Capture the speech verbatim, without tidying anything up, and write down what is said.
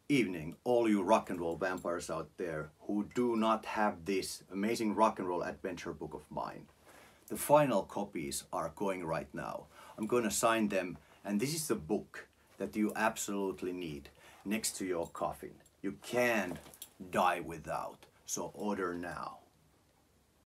evening, all you rock and roll vampires out there who do not have this amazing rock and roll adventure book of mine. The final copies are going right now. I'm going to sign them, and this is the book that you absolutely need next to your coffin. You can't die without, so order now.